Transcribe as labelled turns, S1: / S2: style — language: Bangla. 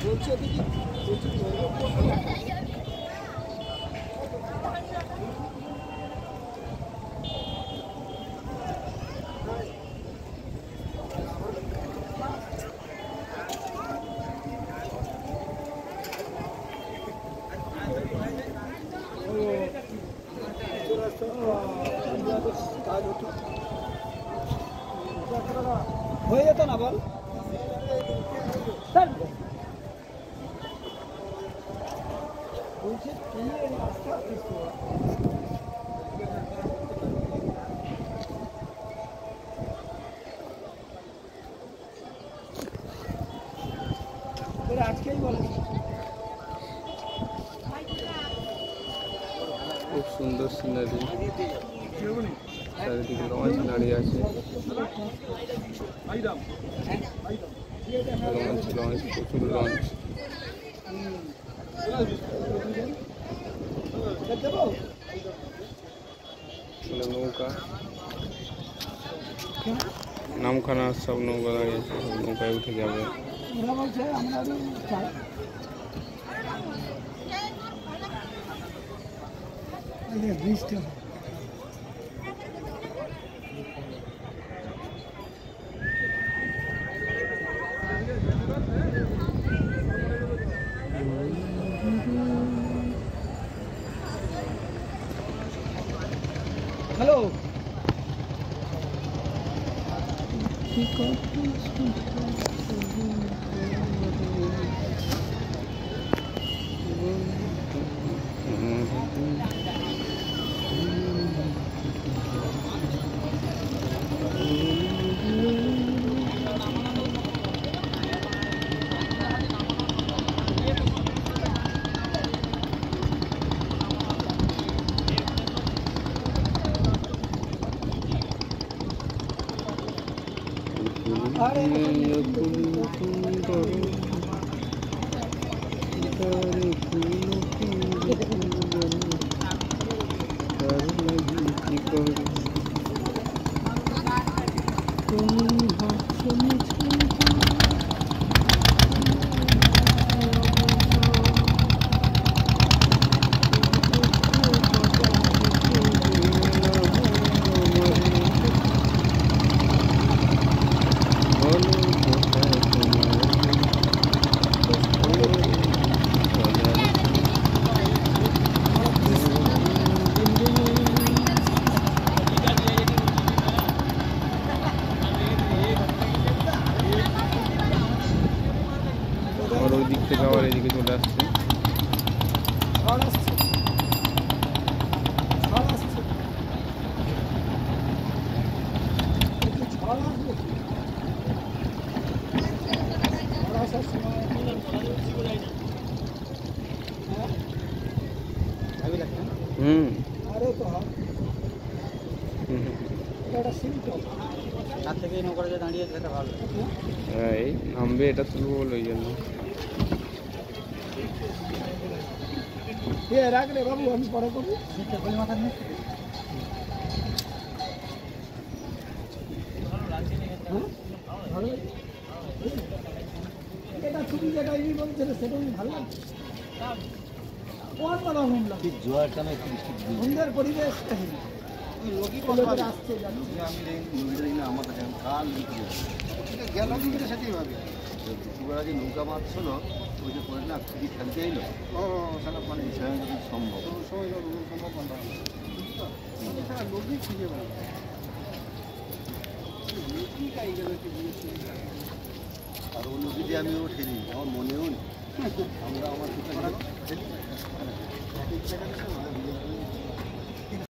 S1: হয়ে যেত না বল বলছে আজকেই বলে
S2: খুব সুন্দর সিনারি চারিদিকে লঞ্চ দাঁড়িয়ে আছে লঞ্চ লঞ্চ প্রচুর লঞ্চ নৌকা নামখানা সব নৌকা দাঁড়িয়ে আছে সব নৌকায় উঠে যাবে
S1: ব্রিজটা হ্যালো
S2: ওই দিক থেকে আবার এদিকে চলে আসছে
S1: আরে তো এটা সিম্পল তার থেকে নৌকাটা যে দাঁড়িয়ে যেতে ভালো
S2: এই নামবে এটা তুলবো বলে ওই জন্য
S1: রাখ রে বাবু আমি পরে করবো মাথা নিয়ে এটা তুমি যেটা বলছিলে সেটা ভালো লাগছে সুন্দর পরিবেশ আসছে
S3: যে নৌকা মাছ ছিল ওই যে করে না খুবই খেলতে এলো মানে সম্ভব লোকই খুঁজে বেড়ায় আর ও নদীতে আমিও ঠেলি আমার মনেও নেই আমরা আমার